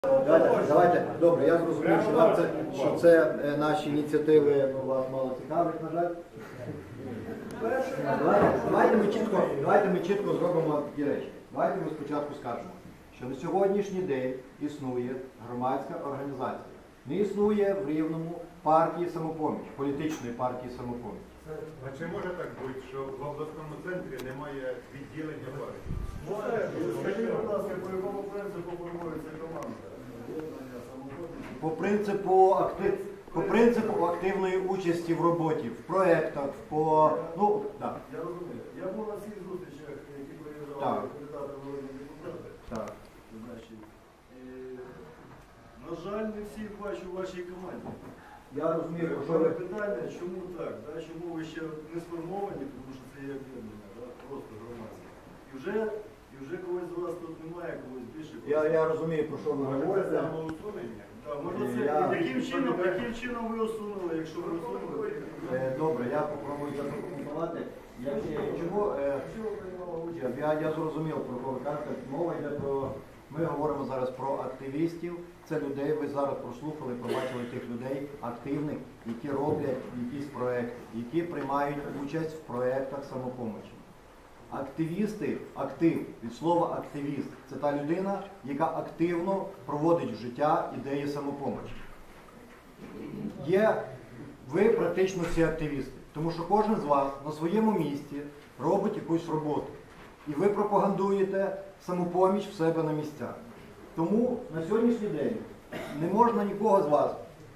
Давайте, добре, я зрозумів, що це наші ініціативи вас мало цікавлять, на жаль. Давайте ми чітко зробимо такі речі. Давайте ми спочатку скажемо, що на сьогоднішній день існує громадська організація. Не існує в Рівному партії «Самопоміч», політичної партії «Самопоміч». А чи може так бути, що в обласному центрі немає відділення партії? Скажіть, будь ласка, по якому принципу формується команда? По принципу активної участі в роботі, в проєктах, ну, так. Я розумію. Я був на всіх зустрічах, які приїжджали кандидати в народні депутати. Так. Значить, на жаль, не всіх бачу в вашій команді. Я розумію, що ви питання, чому так? Чому ви ще не сформовані, тому що це є об'єднання, просто громадське. І вже когось з вас тут немає, когось більше. Я розумію, про що ви говорите. Яким чином ви усунули, якщо ви усунули? Добре, я попробую запропонувати. Я зрозумів, про кого ви кажете. Мова йде про... Ми говоримо зараз про активістів. Це людей, ви зараз прослухали, побачили тих людей активних, які роблять якісь проекти, які приймають участь в проектах «Самопомочі». Активісти, актив, від слова активіст, це та людина, яка активно проводить в життя ідеї «Самопомочі». Ви практично всі активісти, тому що кожен з вас на своєму місці робить якусь роботу. І ви пропагандуєте «Самопоміч» в себе на місцях. Тому на сьогоднішній день не можна нікого з вас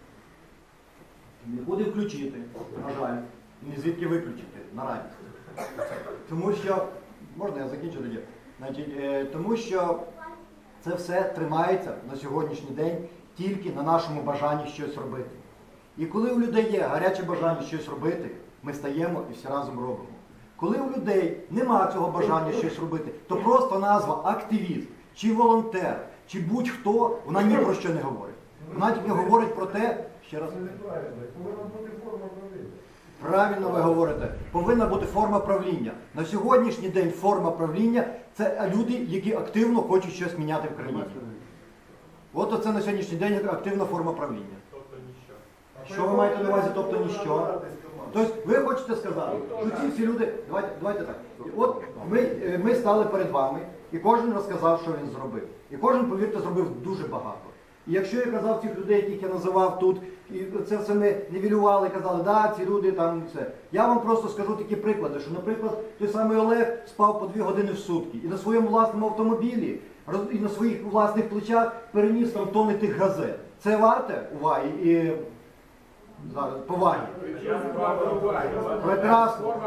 нікуди включити, на жаль, і ні звідки виключити на радість. Тому що, можна я закінчу тоді? Тому що це все тримається на сьогоднішній день тільки на нашому бажанні щось робити. І коли у людей є гаряче бажання щось робити, ми стаємо і всі разом робимо. Коли у людей немає цього бажання щось робити, то просто назва активіст, чи волонтер, чи будь-хто, вона ні про що не говорить. Вона тільки говорить про те, ще раз. Повинна бути форма правління. Правильно ви говорите, повинна бути форма правління. На сьогоднішній день форма правління – це люди, які активно хочуть щось міняти в країні. От оце на сьогоднішній день активна форма правління. Тобто ніщо. Що ви маєте на увазі, тобто ніщо? Тобто ви хочете сказати, що ці всі люди, давайте так, от ми стали перед вами, і кожен розказав, що він зробив. І кожен, повірте, зробив дуже багато. І якщо я казав цих людей, яких я називав тут, і це все ми нівелювали, казали, да, ці люди там, все. Я вам просто скажу такі приклади, що, наприклад, той самий Олег спав по 2 години в сутки, і на своєму власному автомобілі, і на своїх власних плечах переніс там тони тих газет. Це варте уваги і поваги. Прекрасно.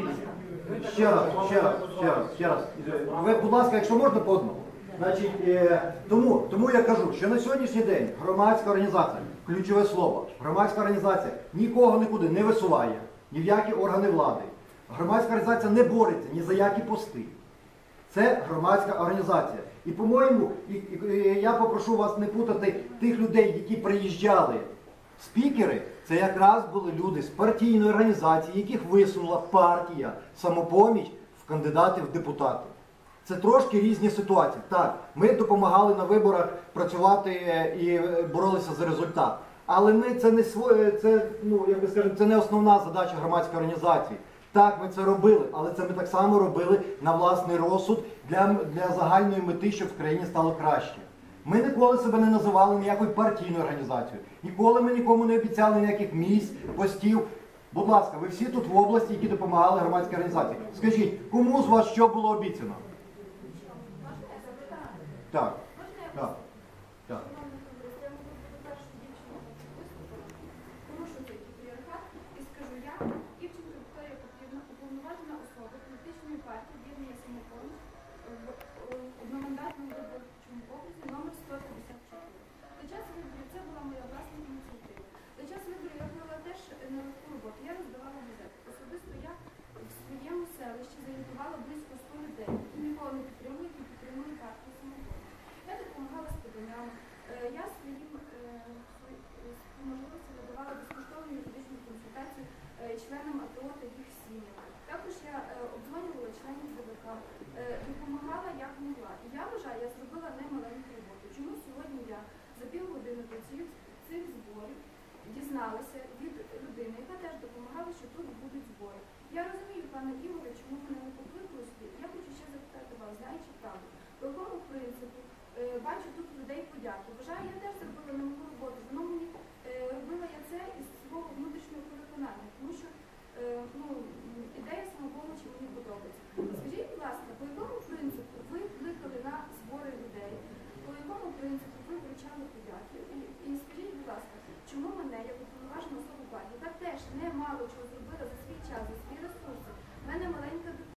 Ще раз. Ви, будь ласка, якщо можна, по одному. Значить, тому я кажу, що на сьогоднішній день громадська організація, ключове слово, громадська організація нікого нікуди не висуває, ні в які органи влади. Громадська організація не бореться ні за які пости. Це громадська організація. І, по-моєму, я попрошу вас не путати тих людей, які приїжджали. Спікери – це якраз були люди з партійної організації, яких висунула партія «Самопоміч» в кандидати в депутати. Це трошки різні ситуації. Так, ми допомагали на виборах працювати і боролися за результат. Але це не основна задача громадської організації. Так, ми це робили, але це ми так само робили на власний розсуд для загальної мети, щоб в країні стало краще. Ми ніколи себе не називали ніякою партійною організацією. Ніколи ми нікому не обіцяли ніяких місць, постів. Будь ласка, ви всі тут в області, які допомагали громадській організації. Скажіть, кому з вас що було обіцяно? Так. Уповноважена особа політичної партії «Об'єднання «Самопоміч» в одномандатному виборчому окрузі номер 154. До часу виборів це була моя власна ініціатива. До часу виборів я провела теж нелегку роботу. Я роздавала газети. Особисто я в своєму селищі зорієнтувала близько 100 людей, які ніколи не підтримують і підтримують партію «Самопоміч». Я допомагала з поданнями. Я своїм можливості надавала безкоштовну юридичну консультацію членам АТО та їх сім'ям. Також я обдзвонювала членів ДВК, допомагала як могла. І я вважаю, я зробила немаленьку роботу. Чому сьогодні я подяки. І скажіть, будь ласка, чому мене, як уповноважену особу партії, яка теж не мало чого зробила за свій час, за